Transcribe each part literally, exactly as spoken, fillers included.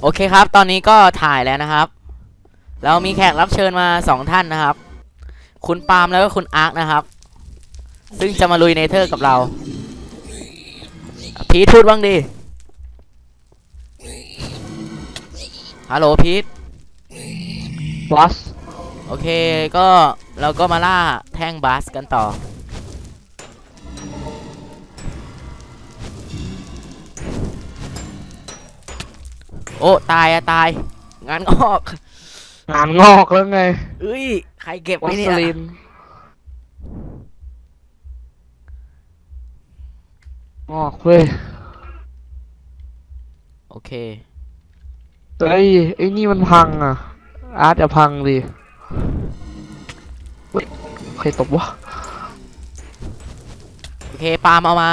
โอเคครับตอนนี้ก็ถ่ายแล้วนะครับเรามีแขกรับเชิญมาสองท่านนะครับคุณปาล์มแล้วก็คุณอาร์คนะครับซึ่งจะมาลุยเนเธอร์กับเราพีทพูดบ้างดิฮัลโหลพีทบัสโอเคก็เราก็มาล่าแท่งบัสกันต่อโอ้ตายอะตายงานงอกงานงอกแล้วไงเอ้ยใครเก็บไว้วัเนี่สลินยงอกเว้ยโอเคเฮ้ยไอ้นี่มันพังอ่ะอาร์ตจะพังดิเฮ้ยใครตบวะโอเคปาล์มเอามา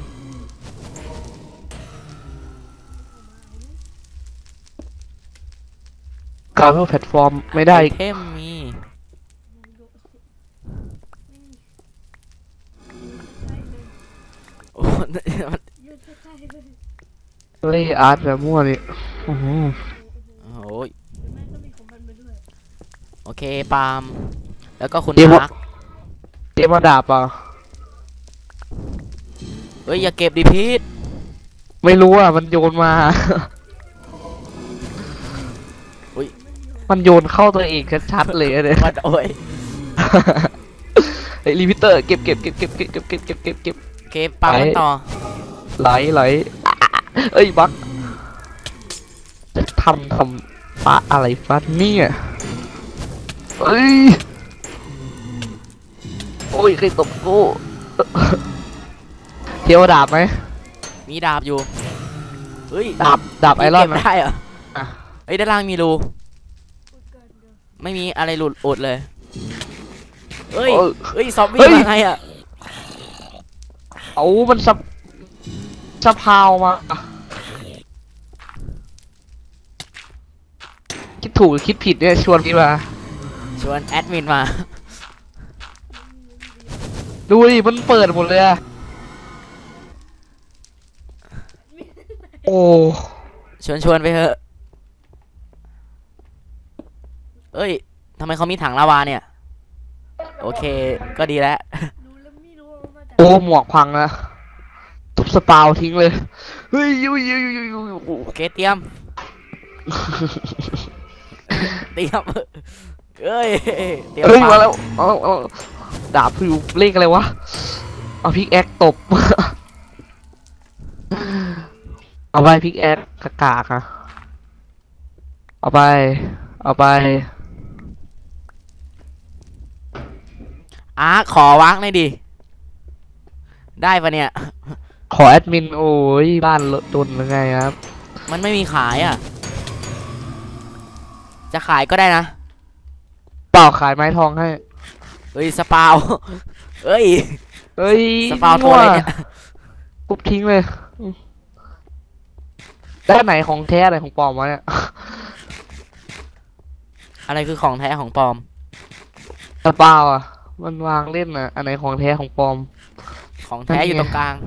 การเพิ่มแพลตฟอร์มไม่ได้ไอเทมมีโอ้เฮ้ยอาร์ตแบบมั่วนี่โอ้โหโอ้ยโอเคปาล์มแล้วก็คุณอาร์คเตรียมมาดาบอ่ะเฮ้ยอย่าเก็บดิพีทไม่รู้อ่ะมันโยนมามันโยนเข้าตัวเองชัดๆเลยเนี่ยมันโอ้ยไอ้ลิมิเตอร์เก็บเก็บเก็บเก็บเก็บเก็บเก็บเก็บเก็บเก็บเก็บปาล์มต่อไหลไหลเอ้ยบักจะทำทำฟ้าอะไรฟ้าเนี่ยเอ้ยโอ้ยใครตบกูเที่ยวดาบไหมมีดาบอยู่เฮ้ยดาบดาบไอรอนได้เหรอเฮ้ยด้านล่างมีรูไม่มีอะไรหลุดอุดเลยเอ้ยเอ้ยซอมบี้มาไงอ่ะเอามันสับสะพาวมาคิดถูกคิดผิดเนี่ยชวนพี่มาชวนแอดมินมาดูดิมันเปิดหมดเลยอะโอ้ชวนชวนไปเถอะเอ้ยทำไมเขามีถังลาวาเนี่ยโอเคก็ดีแล้วโอ้หมวกพังนะทุบสปาวทิ้งเลยเฮ้ยยูยูยูยูโอเคเตรียมเตรียมเอ้ยเตรียมมาแล้วเอาเอาดาบพิวเล่นอะไรวะเอาพิกแอคตบเอาไปพิกแอคกากากอะเอาไปเอาไปอาร์ขอวางหน่อยดิได้ปะเนี่ยขอแอดมินโอ้ยบ้านโดนยังไงครับมันไม่มีขายอ่ะจะขายก็ได้นะเปล่าขายไม้ทองให้เฮ้ยสปาวเฮ้ยเฮ้ยสปาวตัวอะไรเนี่ยปุ๊บทิ้งเลยด้านไหนของแท้อะไรของปลอมวะเนี่ยอะไรคือของแท้ของปลอมสปาวอ่ะมันวางเล่นนะอันไหนของแท้ของปลอมของแท้อยู่ตรงกลาง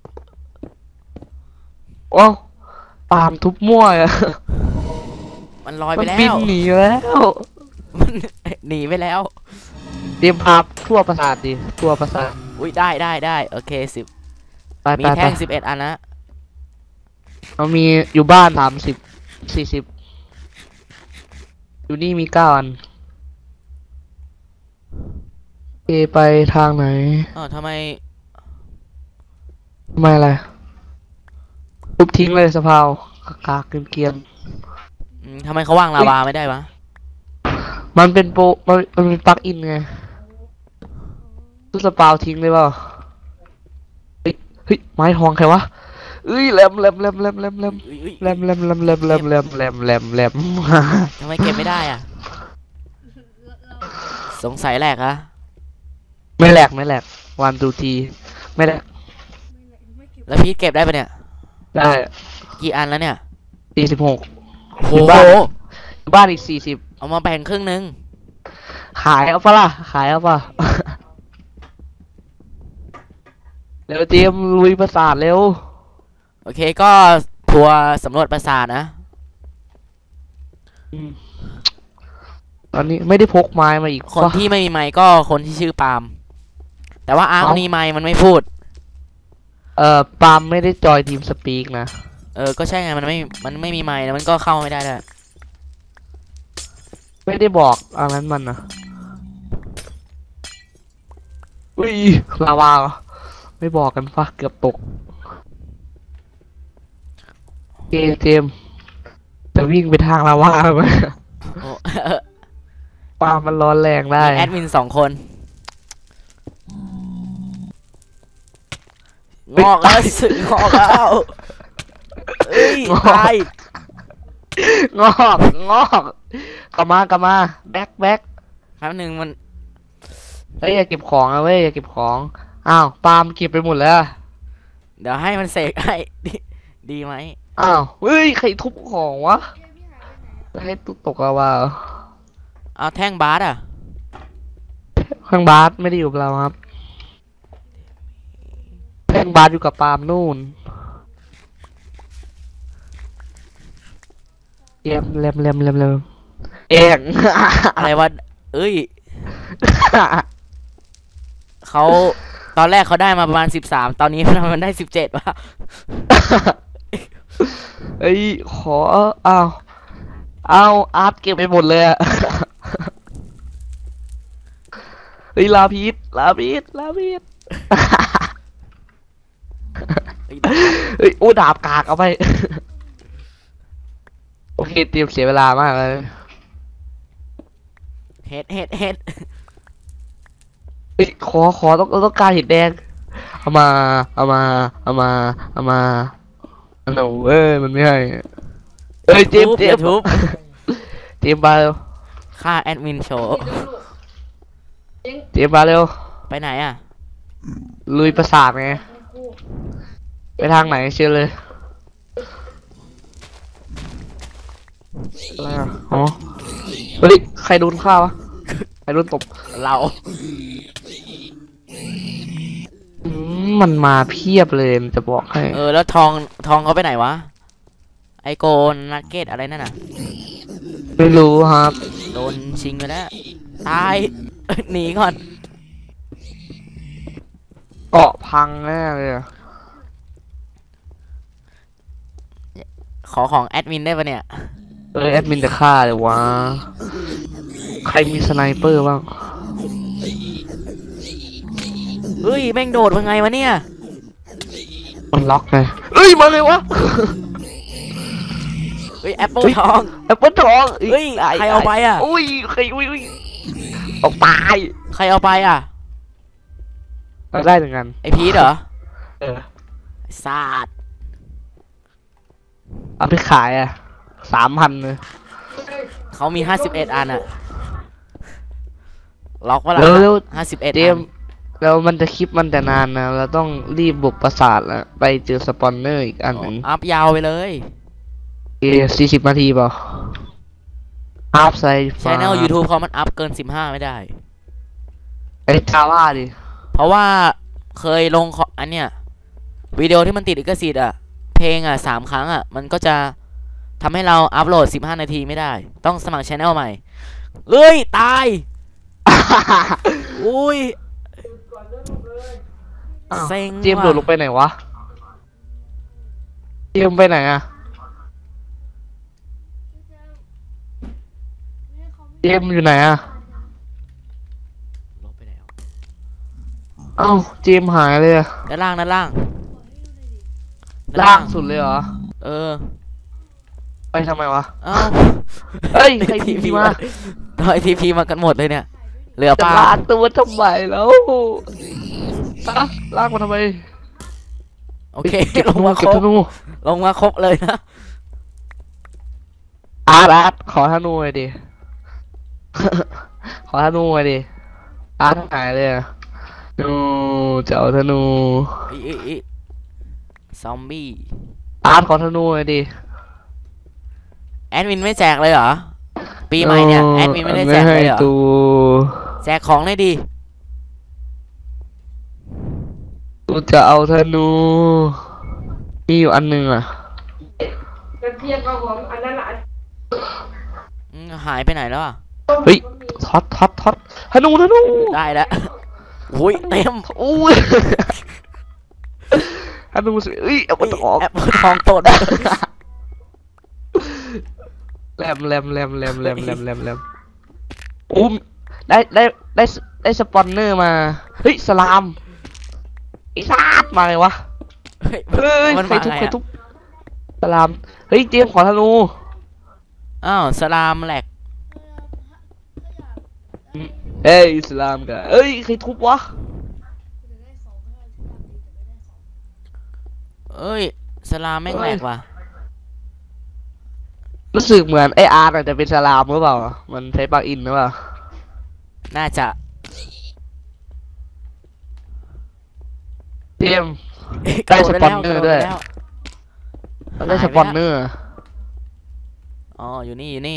โอ้ปาล์มทุบมั่วอ่ะมันลอยไปแล้วมันบินหนีแล้วมันหนีไปแล้วเตรียมพาทั่วปราสาทดิทั่วปราสาทอุ้ยได้ได้ได้โอเคสิบมีแท่งสิบเอ็ดอันนะเรามีอยู่บ้านสามสิบสี่สิบอยู่นี่มีเก้าอันเอไปทางไหนอ๋อทำไมทำไมอะไรปุ๊บทิ้งเลยสะพาวกากเกรียมทำไมเขาวางลาวาไม่ได้วะมันเป็นโปรมันมันเป็นปลั๊กอินไงตู้สปาวทิ้งเลยเปล่าเฮ้ยเฮ้ยไม้ทองใครวะเอ้ยแหลมแหลมแหลมแหลมแหลมแหลมแหลมแหลมแหลมแหลมแหลมแหลมแหลมแหลมแหลมทำไมเก็บไม่ได้อ่ะสงสัยแหลกอะไม่แหลกไม่แหลกวันดูทีไม่แหลกแล้วพีทเก็บได้ปะเนี่ยได้กี่อันแล้วเนี่ยสี่สิบหกโอ้โหบ้านอีกสี่สิบเอามาแบ่งครึ่งนึงขายเอาปะล่ะขายเอาปะเร็วเตรียมลุยปราสาทเร็วโอเคก็ทัวร์สำรวจปราสาทนะอืมตอนนี้ไม่ได้พกไม้มาอีกคนวะที่ไม่มีไมค์ก็คนที่ชื่อปาล์มแต่ว่าอาร์คเอ้ามีไมค์มันไม่พูดเอ่อปาล์มไม่ได้จอยทีมสปีกนะเออก็ใช่ไงมันไม่มันไม่มีไมค์แล้วมันก็เข้าไม่ได้ด้วยไม่ได้บอกอันนั้นมันนะอุ้ยลาวาเหรอไม่บอกกันฟะเกือบตกเกมเจมส์จะวิ่งไปทางลาวาไหมโอ้ปาล์มมันร้อนแรงได้มีแอดมินสองคนงอกแล้วสึกงอกแล้วเอ้ยงอกตายงอกงอกกลับมากลับมาแบ็คแบ็คแป๊บหนึ่งมันเฮ้ยอย่าเก็บของนะเว้ยอย่าเก็บของอ้าวปาล์มเก็บไปหมดแล้วเดี๋ยวให้มันเสกให้ ดีดีไหมอ้าวเฮ้ยใครทุบของวะให้ตุ๊กตกลาวาเหรอเอาแท่งบาสอ่ะข้างบาสไม่ได้อยู่กับเราครับแท่งบาสอยู่กับปาล์มนู่นเยี่ยมเล็มเล็มเล็มเล็มเองอะไรวะเอ้ยเขาตอนแรกเขาได้มาประมาณสิบสามตอนนี้มันได้สิบเจ็ดวะเอ้ยขออ้าวเอาอาร์ตเก็บไปหมดเลยอะ เฮ้ยลาพีดลาพีดลาพีดเฮ้ยเฮ้ยโอ้ดาบกากเอาไป โอเคเตรียมเสียเวลามากเลยเฮ็ดเฮ็ดเฮ็ดเฮ้ยขอขอต้องต้องการเห็ดแดงเอามาเอามาเอามาเอามาอันนั้นเว้ยมันไม่ให้เอ้ยเจมส์เจมส์ทุบเจมส์มาเร็วค่าแอดมินโชว์เจมส์มาเร็วไปไหนอ่ะลุยปราสาทไงไปทางไหนเชื่อเลยอะไรอ่ะอ๋อเฮ้ยใครโดนข้าววะใครโดนตบเราอืมมันมาเพียบเลยมันจะบอกให้เออแล้วทองทองเขาไปไหนวะไอโกนนักเก็ตอะไรนั่นน่ะไม่รู้ครับโดนชิงไปแล้วตาย หนีก่อนเกาะพังแน่เลยอะขอของแอดมินได้ปะเนี่ยเออแอดมินจะฆ่าเลยวะใครมีสไนเปอร์บ้างเฮ้ยแม่งโดดมาไงวะเนี่ยมันล็อกไงเอ้ยมาเลยวะเฮ้ยแอปเปิลเฮ้ยทองแอปเปิลทองเฮ้ยใครเอาไปอะอุ้ยใครอุ้ยอุ้ยออกตายใครเอาไปอ่ะได้เหมือนกันไอพีทเหรอเออไอ้ซาดเอาไปขายอ่ะสามพันเลยเขามีห้าสิบเอ็ดอันอะล็อกว่าเร็วเร็วห้าสิบเอ็ดเจอัมนส์แล้วมันจะคลิปมันแต่นานนะเราต้องรีบบุกปราสาทแล้วไปเจอสปอนเนอร์อีกอันหนึ่งอัพยาวไปเลยเอสี่สิบนาทีเปล่าอัพไซชแนล YouTube เขามันอัพเกินสิบห้าไม่ได้ไอ้จาว่าดิเพราะว่าเคยลงขออันเนี้ยวิดีโอที่มันติดลิขสิทธิ์อะเพลงอะสามครั้งอะมันก็จะทำให้เราอัพโหลดสิบห้านาทีไม่ได้ ต้องสมัครชแนลใหม่เอ้ย ตาย อุ้ยอ้าวเซ็งเจมส์โดดลงไปไหนวะเจมส์ไปไหนอะเจมส์อยู่ไหนอะเอ้าเจมส์หายเลยอะด้านล่างด้านล่างด้นล่างสุดเลยเหรอเออไปทำไมวะเอ้าเฮ้ยใครทีพีมาทอยทีพีมากันหมดเลยเนี่ยเหลือจะปลาลากตัวทำไมแล้วอะลากมาทำไมโอเคเก็บลงมาคเก็รบบ ธนูลงมาครบเลยนะอาร์ตอาร์ตขอธนูหน่อยดิ ขอธนูหน่อยดิอาร์ตหายเลยอะนูจะเอาธนูอีอีอีซอมบี้อาร์ตขอธนูหน่อยดิแอดมินไม่แจกเลยเหรอ ปีใหม่เนี่ยแอดมินไม่ได้แจกเลยเหรอไม่ให้ตูแจกของเลยดิตูจะเอาธนูมีอยู่อันหนึงอ่ะกระเทียมกับหอมอันนั้นแหละมหายไปไหนแล้วอ่ะเฮ้ยท็อตท็อตท็อตธนูธนูได้แล้วอุ้ยเต็มอู้ยธนูสิเอ้ยเอามาออกแอปเปิลทองตดแรมแรมแรมแรมแรมแรมแรมแรมอุ้มได้ได้ได้ได้สปอนเนอร์มาเฮ้ยสลามไอ้ซาดมาไงวะเฮ้ยเฮ้ยมันใครมาทุบไงใครอะทุบสลามเฮ้ยเจมส์ขอธนูอ้าวสลามแหลกเฮ้ยสลามกันเอ้ยใครทุบวะเอ้ยสลามแม่งแหลกว่ะรู้สึกเหมือนไออาร์อาจจะเป็นสลามหรือเปล่ามันใช้ปลั๊กอินหรือเปล่าน่าจะเจมส์เอ้ยได้กระโสปอนเนอร์ไปแล้วด้วยกระโไปแล้วได้หายสไปปอนแล้วเนอร์อ๋ออยู่นี่อยู่นี่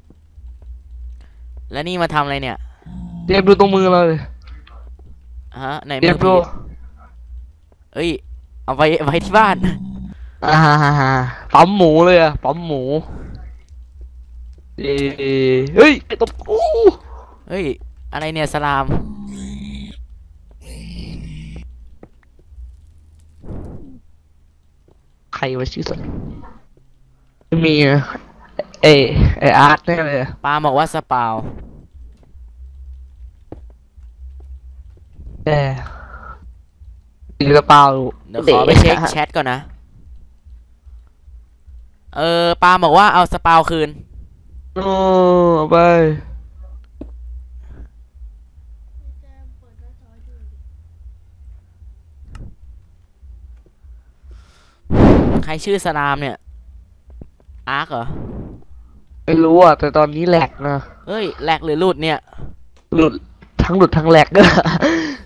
แล้วนี่มาทำอะไรเนี่ยเจมส์ดูตรงมือเราเลยฮะไหนเจมืมอส์ดูผีเอ้ยเอาไว้ไว้ที่บ้านอ่าฮ่าฮ่าฮ่าปั๊มหมูเลยอะปั๊มหมูเอ้ยเฮ้ยไอตบอู้เฮ้ยอะไรเนี่ยสลามใครวะชื่อสัตว์ไม่มีอะเอไออาร์ตแน่เลยอะปาบอกว่าสปาวแต่มีกระเป๋าเดี๋ยวขอไปเช็คแชทก่อนนะ เออปาบอกว่าเอาสปาวคืนโอ้เอาไปใครชื่อสลามเนี่ย อาร์คเหรอไม่รู้อ่ะแต่ตอนนี้แหลกนะเฮ้ยแหลกหรือหลุดเนี่ยหลุดทั้งหลุดทั้งแหลก